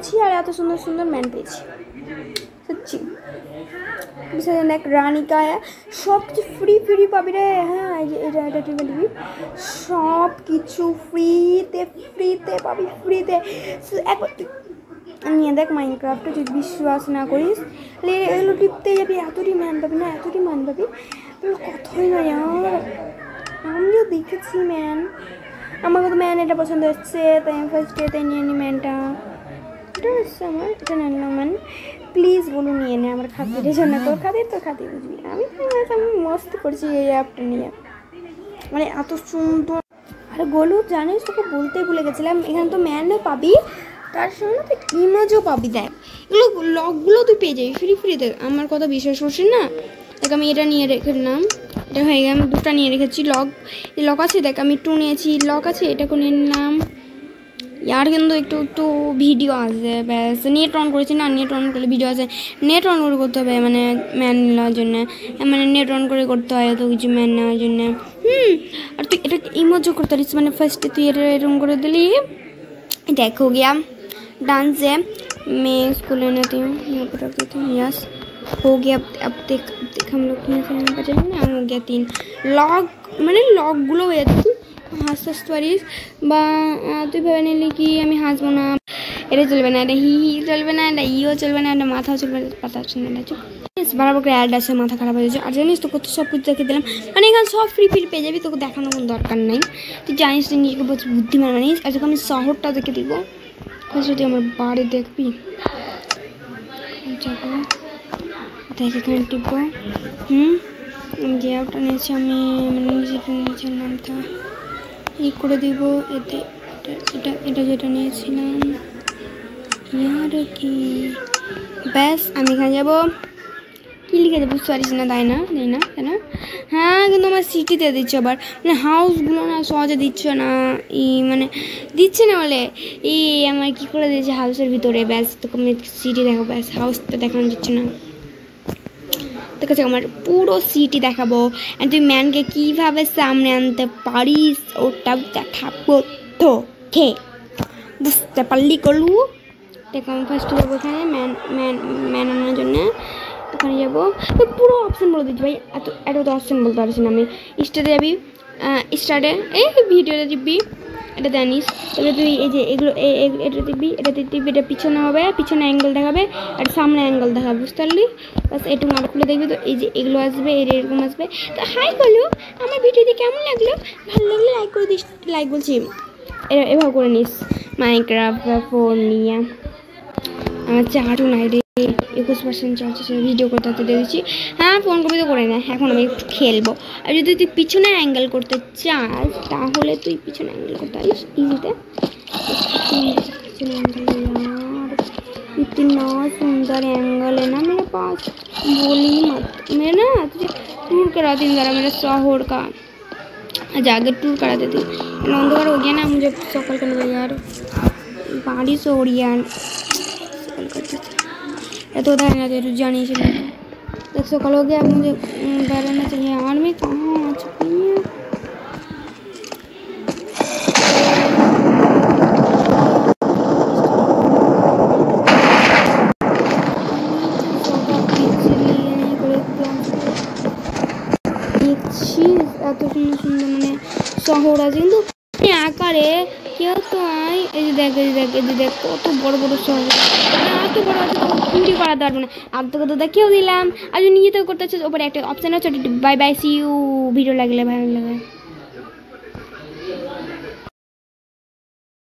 পেয়েছি আর এত সুন্দর সুন্দর ম্যান পেয়েছি সত্যি। দেখ রানিকা সব কিছু ফ্রি ফ্রি পাবি রে। হ্যাঁ এটা দিবি, সব কিছু ফ্রিতে পাবি, ফ্রিতে। একবার নিয়ে দেখ মাইনক্রাফটে, যদি বিশ্বাস না করিস এগুলো টিপতে যাবি, এতটি ম্যান পাবি না, এতটি ম্যান পাবি কথাই না। আমিও দেখেছি ম্যান, আমার তো ম্যান এটা পছন্দ হচ্ছে, তাই আমি ফার্স্টে তাই নিয়ে নিই ম্যানটা। এটা হচ্ছে আমার, এটা নিলাম ম্যান। প্লিজ বলুন নিয়ে নে আমার খাতিরের জন্য, তোর খাতির বুঝবি। আমি মস্ত করছি এই অ্যাপটা নিয়ে, মানে এত সুন্দর। আর গোলু জানিস তোকে বলতে ভুলে গেছিলাম, এখানে তো ম্যানও পাবি, তার সঙ্গে তুই ইমেজও পাবি। দেখ এগুলো লকগুলো তুই পেয়ে যাবি ফ্রিতে। আমার কথা বিশ্বাস করছিস না? দেখ আমি এটা নিয়ে রেখে দিলাম, এটা হয়ে গেছে। আমি দুটা নিয়ে রেখেছি লক আছে। দেখ আমি 2 নিয়েছি, লক আছে, এটাকে নিয়ে নিলাম। यार কিন্তু একটু ভিডিও আছে, ব্যাস নেট অন করেছি না, নেট অন করলে ভিডিও আছে, নেট অন করে করতে হবে মানে ম্যান নেওয়ার জন্য, মানে নেট অন করে করতে হয় তো কিছু ম্যান নেওয়ার জন্য। আর তুই এটা ইমোজও করতে পারিস, মানে ফার্স্টে তুই এটা এরকম করে দিলি। देख हो गया डांस है, मैं इसको लेने आती हूँ, यहाँ पर रख देती हूँ। यस हो गया। अब देख हम लोग यहाँ से यहाँ पर जाएंगे। हो गया 3 लॉक, मैंने लॉकগুলো হয়ে যাচ্ছে। হাসতে হাসতে পারিস বা তুই ভেবে নিলি কি আমি হাসবো না, এটা চলবে না, এটা হি চলবে না, এটা ইও চলবে না, এটা মাথাও চলবে না, পাতা চলবে না। বারবার করে অ্যাড আছে, মাথা খারাপ হয়ে যাচ্ছে। আর জানিস তোকে তো সব কিছু দেখে দিলাম, মানে এখানে সব ফ্রি পেয়ে যাবি, তোকে দেখানোর কোনো দরকার নেই। তুই জানিস তুই নিজেকে বলছিস বুদ্ধিমান মানিস। আর তোকে আমি শহরটা দেখে দিব, যদি আমার বাড়ি দেখবি যাবো, দেখ এখানে টিপবো। যে ওটা নিয়েছি আমি, মানে নিজেটা নিয়েছি নামটা ই করে দিব। এতে এটা যেটা নিয়েছিলাম ইয়ার কি, ব্যাস আমি এখানে যাবো। কী লিখেছে বুঝতে পারিস না, তাই না তাই না? হ্যাঁ কিন্তু আমার সিটিতে দিচ্ছে আবার, মানে হাউসগুলো না সহজে দিচ্ছে না, মানে দিচ্ছে না বলে আমার কী করে দিয়েছে হাউসের ভিতরে। ব্যাস তোকে আমি সিটি দেখাবো, ব্যাস হাউসটা দেখানো যাচ্ছে না। ঠিক আছে আমার পুরো সিটি দেখাবো, আর তুই ম্যানকে কীভাবে সামনে আনতে পারিস ওটাও দেখাবো তোকে, বুঝতে পারলি গলু? দেখো আমি ফার্স্টে যাবো এখানে ম্যান আনার জন্য, ওখানে যাবো। পুরো অপশান বলে দিচ্ছি ভাই, এত তো অপশান বলতে পারছি না আমি। স্টার্টে যাবি, স্টার্টে এই ভিডিওটা দিবি, এটা জানিস। তাহলে তুই এই যে এগুলো এটা দিবি, এটা পিছনে হবে, পিছনে অ্যাঙ্গেল দেখাবে, আর সামনে অ্যাঙ্গেল দেখাবে, বুঝতে পারলি? বাস একটু মার খুলে দেখবি তো এই যে এগুলো আসবে, এরকম আসবে। তো হাই বলো আমার ভিডিওটি কেমন লাগলো, ভালো লাগলে লাইক করে দিস, লাইক বলছি এভাবে করে নিস। মাইনক্রাফট ফোন নিয়ে আমার চার্জও নাই রে, 21% চার্জ আছে, ভিডিও করতে দেখেছি। হ্যাঁ ফোন কপি তো করে না, এখন আমি একটু খেলবো। আর যদি তুই পিছনে অ্যাঙ্গেল করতে চাস তাহলে তুই পিছনে অ্যাঙ্গেল করতে পারিস ইজিতে। पिछने एंगल यार, इतना सुंदर एंगल है ना मेरे पास, बोली मत। मैं ना तुझे टूर करा दी ज़रा मेरे शहर का, जाकर टूर करा देती। अंधकार हो गया ना, मुझे सफल करने का यार, बारिश हो रही है यार, सफल करते तो उधर ना दे जानी चाहिए। देख सफल हो गया, मुझे बैठना चाहिए यार, मैं कहाँ आ चुकी हूँ। এত সুন্দর সুন্দর মানে শহর আছে কিন্তু আকারে কেউ তো আয়। এই যে দেখ দেখ কত বড় বড় শহর, এত বড় আছে ভিডিও করাতে পারবো না। আর তোকে তো দেখেও দিলাম, আর নিজে তো করতে হচ্ছে। ওপরে একটা অপশান আছে, bye bye see you, video লাগলে ভালো লাগে।